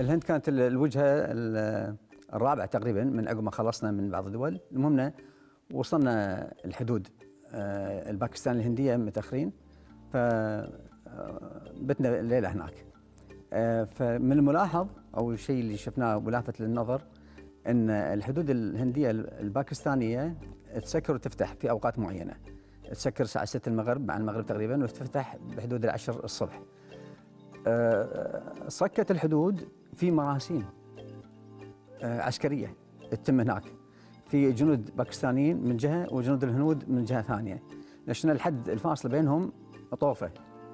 الهند كانت الوجهه الرابعه تقريبا من عقب ما خلصنا من بعض الدول. المهم وصلنا الحدود الباكستان الهنديه متاخرين، فبتنا الليله هناك. فمن الملاحظ او الشيء اللي شفناه ولافت للنظر ان الحدود الهنديه الباكستانيه تسكر وتفتح في اوقات معينه. تسكر الساعه 6 المغرب مع المغرب تقريبا، وتفتح بحدود 10 الصبح. صكت الحدود في مراسيم عسكريه تتم هناك، في جنود باكستانيين من جهه وجنود الهنود من جهه ثانيه، لأن الحد الفاصل بينهم طوفه.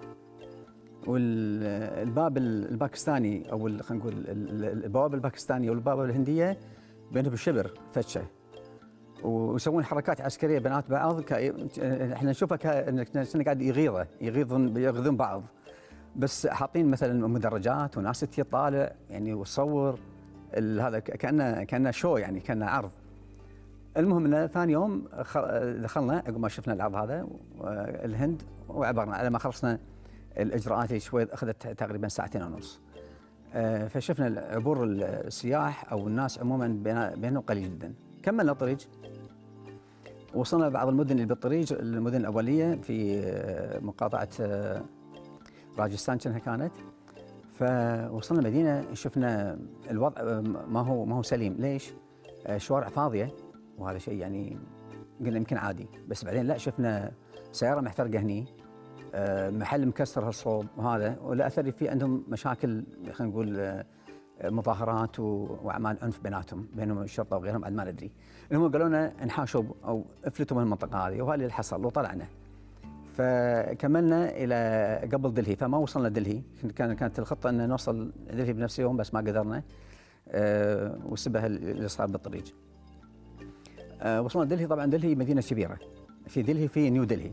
والباب الباكستاني او خلينا نقول البوابه الباكستانيه والبوابه الهنديه بينهم شبر فتشه، ويسوون حركات عسكريه بينات بعض. احنا نشوفها كأنه قاعد يغيظون بعض، بس حاطين مثلا مدرجات وناس تطالع يعني وتصور هذا كانه شو، يعني كانه عرض. المهم ان ثاني يوم دخلنا عقب ما شفنا العرض هذا الهند، وعبرنا على ما خلصنا الاجراءات اللي شوي اخذت تقريبا ساعتين ونص. فشفنا عبور السياح او الناس عموما بينه قليل جدا. كملنا الطريق، وصلنا بعض المدن اللي بالطريق، المدن الاوليه في مقاطعه راجستان كانت. فوصلنا مدينه شفنا الوضع ما هو سليم. ليش؟ شوارع فاضيه، وهذا شيء يعني قلنا يمكن عادي، بس بعدين لا، شفنا سياره محترقه هني، محل مكسر هالصوب وهذا، ولا اثر في عندهم مشاكل، خلينا نقول مظاهرات واعمال عنف بينهم الشرطه وغيرهم، عاد ما ندري. المهم قالوا لنا انحاشوا او افلتوا من المنطقه هذه، وهذا اللي حصل وطلعنا. فكملنا الى قبل دلهي، فما وصلنا دلهي. كانت الخطه ان نوصل دلهي بنفس اليوم، بس ما قدرنا والسبب اللي صار بالطريق. وصلنا دلهي. طبعا دلهي مدينه كبيره، في دلهي في نيو دلهي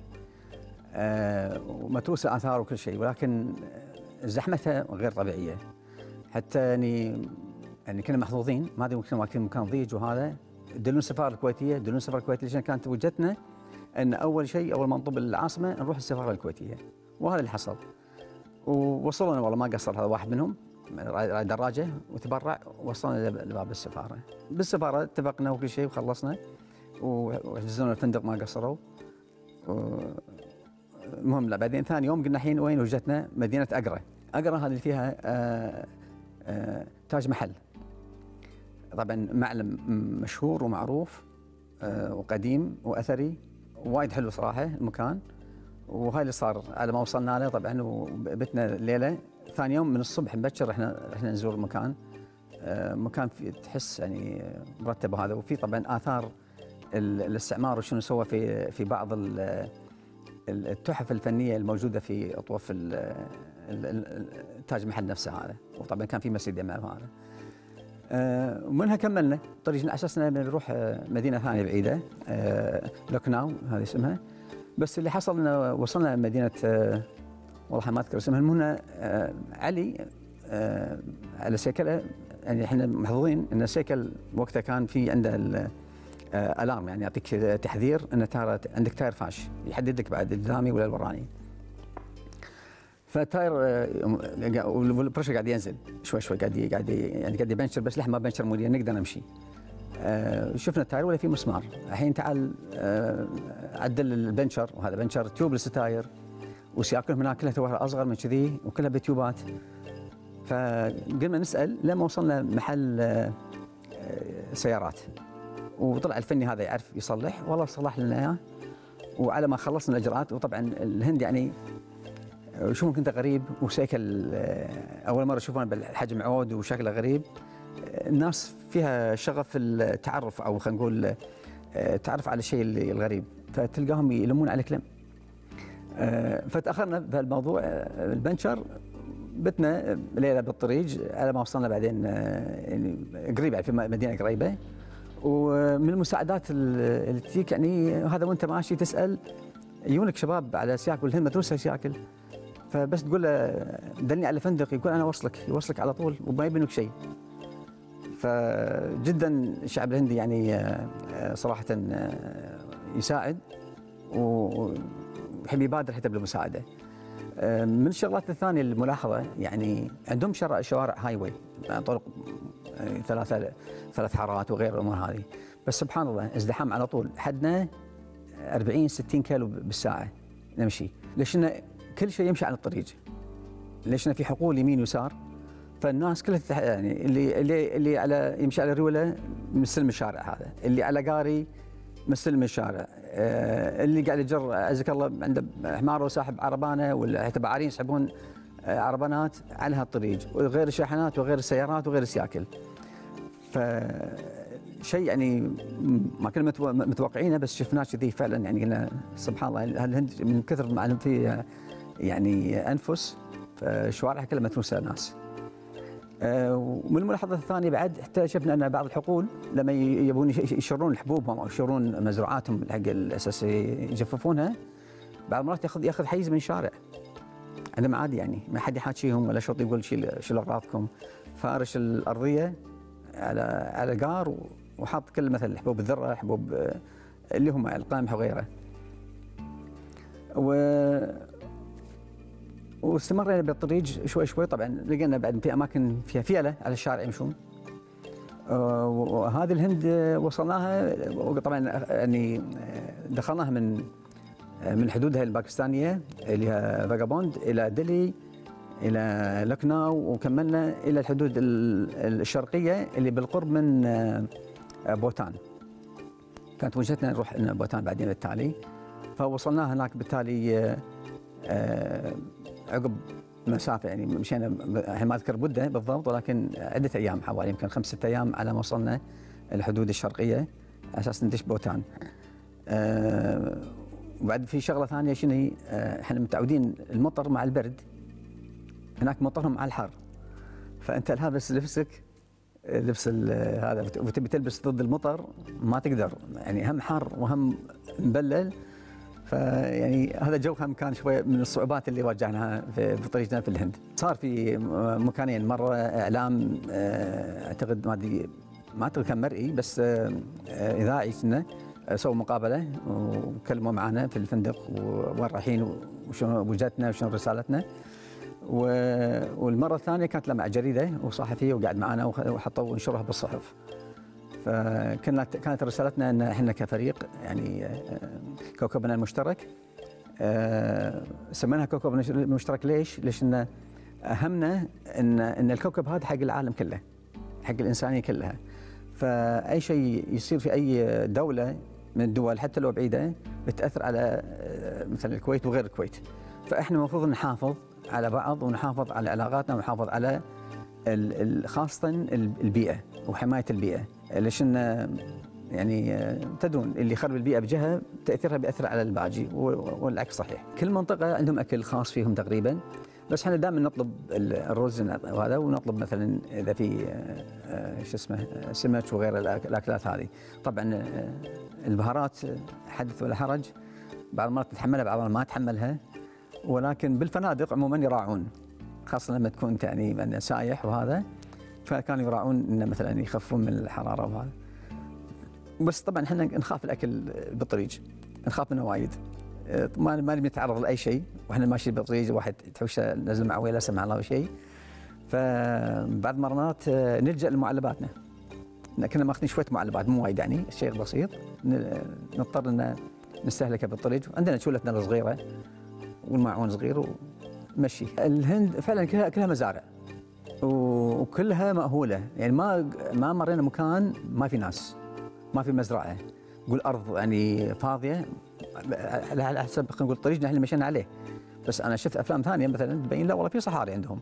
ومتروسه اثار وكل شيء، ولكن زحمتها غير طبيعيه. حتى يعني كنا محظوظين، ما ادري ممكن واقفين مكان ضيق وهذا، دلون السفاره الكويتيه، ليش كانت وجهتنا ان اول شيء اول ما نطب العاصمه نروح السفاره الكويتيه، وهذا اللي حصل. ووصلنا والله ما قصر هذا واحد منهم راعي دراجه وتبرع، وصلنا لباب السفاره. بالسفاره اتفقنا وكل شيء وخلصنا، وحجزونا الفندق ما قصروا. المهم لا، بعدين ثاني يوم قلنا الحين وين وجهتنا؟ مدينه اقرا. اقرا هذه اللي فيها تاج محل، طبعا معلم مشهور ومعروف وقديم واثري، وايد حلو صراحه المكان. وهاي اللي صار على ما وصلنا له طبعا، وبتنا الليله. ثاني يوم من الصبح مبكر احنا نزور المكان. مكان تحس يعني مرتب هذا، وفي طبعا اثار الاستعمار وشنو سوى في بعض التحف الفنيه الموجوده في اطواف تاج محل نفسه هذا. وطبعا كان في مسجد امام هذا. ومنها كملنا طريقنا على اساس اننا بنروح مدينه ثانيه بعيده، لكناو هذه اسمها. بس اللي حصل انه وصلنا مدينه والله ما اذكر اسمها. هنا علي على سيكله، يعني احنا محظوظين ان السيكل وقتها كان في عنده الارم، يعني يعطيك تحذير ان عندك تاير فاش، يحدد لك بعد القدامي ولا الوراني. فالتاير والبريشر قاعد ينزل شوي شوي، قاعد يبنشر، بس لحد ما بنشر مولي نقدر نمشي. شفنا التاير ولا في مسمار. الحين تعال عدل البنشر، وهذا بنشر تيوبلس تاير، وسياقهم هناك كلها توها اصغر من كذي وكلها بتيوبات. فقلنا نسال لما وصلنا محل سيارات، وطلع الفني هذا يعرف يصلح، والله صلح لنا اياه. وعلى ما خلصنا الاجراءات، وطبعا الهند يعني شو ممكن غريب، وسيكل اول مره يشوفونه بالحجم عود وشكله غريب. الناس فيها شغف التعرف، او خلينا نقول تعرف على الشيء الغريب، فتلقاهم يلمون عليك لم. فتاخرنا في الموضوع البنشر. بتنا ليله بالطريق على ما وصلنا بعدين يعني قريبه في مدينه قريبه. ومن المساعدات اللي تجيك يعني هذا وانت ماشي تسال، يجونك شباب على سياكل، الهند مدروسه سياكل، فبس تقول له دلني على فندق، يقول انا يوصلك على طول وما يبينك شيء. فجدا الشعب الهندي يعني صراحه يساعد ويحب يبادر حتى بالمساعده. من الشغلات الثانيه الملاحظه يعني عندهم شوارع هاي واي، طرق ثلاث حارات وغير الامور هذه، بس سبحان الله ازدحام على طول، حدنا 40 60 كيلو بالساعه نمشي، ليش كل شيء يمشي على الطريق، ليش في حقول يمين ويسار، فالناس كلها يعني اللي على يمشي على ريوله مستلم الشارع هذا، اللي على قاري مستلم الشارع، اللي قاعد يجر عزك الله عنده حمار وساحب عربانه، ولا حتى بعارين يسحبون عربانات على هالطريق، وغير الشاحنات وغير السيارات وغير السياكل. فشيء يعني ما كنا متوقعينه، بس شفناه كذي فعلا، يعني قلنا سبحان الله الهند من كثر ما فيه يعني انفس، فشوارعها كلها متروسه ناس. ومن الملاحظات الثانيه بعد حتى شفنا ان بعض الحقول لما يبون يشرون حبوبهم او يشرون مزروعاتهم حق الاساس يجففونها، بعض المرات ياخذ حيز من الشارع عندهم عادي، يعني ما حد يحاكيهم ولا شرط يقول شيلوا اغراضكم، فارش الارضيه على قار وحاط كل مثل حبوب الذره، حبوب اللي هم القمح وغيره. واستمرينا بالطريق شوي شوي، طبعا لقينا بعد في اماكن فيها فيله على الشارع يمشون. وهذه الهند وصلناها، طبعا يعني دخلناها من حدودها الباكستانيه اللي هي فاغابوند الى دلهي الى لكناو، وكملنا الى الحدود الشرقيه اللي بالقرب من بوتان. كانت وجهتنا نروح بوتان بعدين بالتالي، فوصلنا هناك بالتالي عقب مسافه، يعني مشينا الحين ما اذكر مده بالضبط، ولكن عده ايام، حوالي يمكن 5 6 ايام على ما وصلنا الحدود الشرقيه على اساس ندش بوتان. وبعد في شغله ثانيه شنو هي؟ احنا متعودين المطر مع البرد، هناك مطرهم مع الحر، فانت لابس لبس هذا وتبي تلبس ضد المطر ما تقدر، يعني هم حر وهم مبلل. فيعني هذا جو هم كان شوي من الصعوبات اللي واجهناها في طريقنا في الهند. صار في مكانين، مره اعلام اعتقد ما اعتقد كان مرئي بس اذاعي، كنا سووا مقابله وكلموا معنا في الفندق وين رايحين وشنو وجهتنا وشنو رسالتنا. والمره الثانيه كانت مع جريده وصحفي وقاعد معنا وحطوا ونشرها بالصحف. كانت رسالتنا ان احنا كفريق يعني كوكبنا المشترك، سميناها كوكب المشترك ليش؟ ليش ان اهمنا ان الكوكب هذا حق العالم كله، حق الانسانيه كلها. فاي شيء يصير في اي دوله من الدول حتى لو بعيده بتاثر على مثلا الكويت وغير الكويت. فاحنا المفروض نحافظ على بعض ونحافظ على علاقاتنا ونحافظ على خاصه البيئه وحمايه البيئه، ليش يعني تدرون اللي يخرب البيئه بجهه تاثيرها بياثر على الباقي والعكس صحيح. كل منطقه عندهم اكل خاص فيهم تقريبا، بس احنا دائما نطلب الرز وهذا، ونطلب مثلا اذا في شو اسمه سمك وغير الاكلات هذه. طبعا البهارات حدث ولا حرج، بعض المرات تتحملها بعض المرات ما تحملها، ولكن بالفنادق عموما يراعون، خاصه لما تكون انت يعني سايح وهذا، فكانوا يراعون انه مثلا يخففون من الحراره وهذا. بس طبعا احنا نخاف الاكل بالطريق، نخاف منه وايد، ما نبي نتعرض لاي شيء واحنا ماشيين بالطريق، واحد تحوشه نزل معويه لا سمح الله شيء. فبعض مرات نلجا لمعلباتنا، كنا ماخذين شويه معلبات مو وايد يعني شيء بسيط، نضطر ان نستهلكه بالطريق. عندنا شولتنا الصغيره والماعون صغير ومشي. الهند فعلا كلها مزارع وكلها مأهوله، يعني ما مرينا مكان ما في ناس، ما في مزرعه، نقول ارض يعني فاضيه على حسب خلينا نقول طريقنا احنا مشينا عليه. بس انا شفت افلام ثانيه مثلا تبين لا والله في صحاري عندهم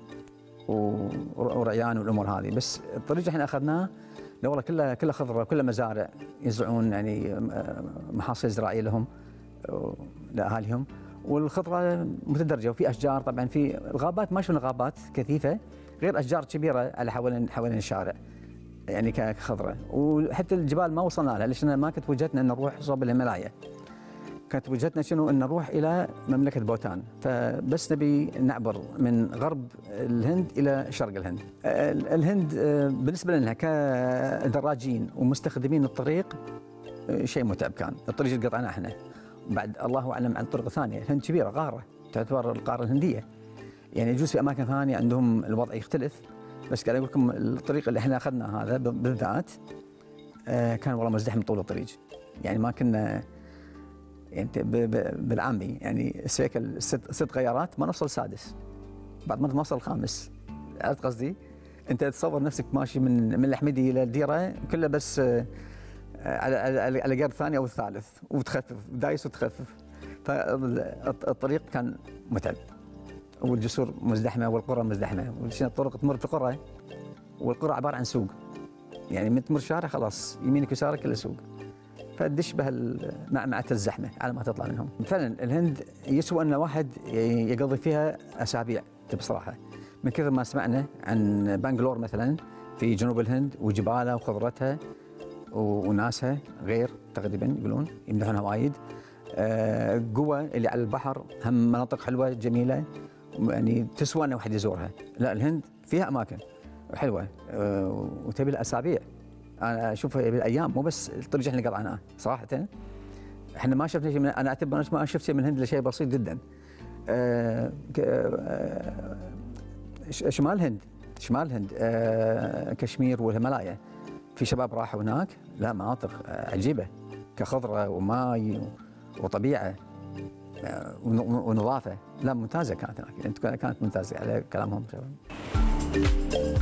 ورعيان والامور هذه، بس الطريق احنا اخذناه لا والله كلها خضره، كلها مزارع يزرعون يعني محاصيل زراعيه لهم لاهاليهم، والخضره متدرجه وفي اشجار. طبعا في الغابات ما شفنا غابات كثيفه غير اشجار كبيره على حوالين الشارع يعني كخضره. وحتى الجبال ما وصلنا لها، ليش ما كانت وجهتنا ان نروح صوب الهيمالايا، كانت وجهتنا شنو ان نروح الى مملكه بوتان، فبس نبي نعبر من غرب الهند الى شرق الهند. الهند بالنسبه لنا كدراجين ومستخدمين الطريق شيء متعب، كان الطريق اللي قطعناه احنا. بعد الله اعلم عن الطرق الثانيه، الهند كبيره غاره تعتبر القاره الهنديه. يعني يجوز في اماكن ثانيه عندهم الوضع يختلف، بس قاعد اقول لكم الطريق اللي احنا اخذنا هذا بالذات كان والله مزدحم طول الطريق. يعني ما كنا يعني بالعامي يعني السيكل 6 غيارات ما نوصل السادس، بعد ما نوصل الخامس. عرفت قصدي؟ انت تصور نفسك ماشي من الحميدي الى الديره كله بس على جير الثاني او الثالث، وتخفف دايس وتخفف. فالطريق كان متعب، والجسور مزدحمه والقرى مزدحمه، الطرق تمر في القرى، والقرى عباره عن سوق. يعني من تمر شارع خلاص يمينك يسارك كله سوق، فتدش معمعة الزحمه على ما تطلع منهم. فعلا الهند يسوى ان واحد يقضي فيها اسابيع بصراحه، من كثر ما سمعنا عن بنغلور مثلا في جنوب الهند وجبالها وخضرتها وناسها غير تقريبا، يقولون يمدحونها وايد. قوة اللي على البحر هم مناطق حلوه جميله، يعني تسوى ان واحد يزورها. لا الهند فيها اماكن حلوه وتبي لها اسابيع. انا اشوفها بالايام، مو بس الطريق احنا قطعناه صراحه. احنا ما شفنا شيء انا اعتبر ما شفت شيء من الهند الا شيء بسيط جدا. شمال الهند كشمير والهيمالايا، في شباب راحوا هناك، لا مناطق عجيبه كخضره وماي وطبيعه ونظافه. لا ممتازه كانت هناك، كانت ممتازه على كلامهم.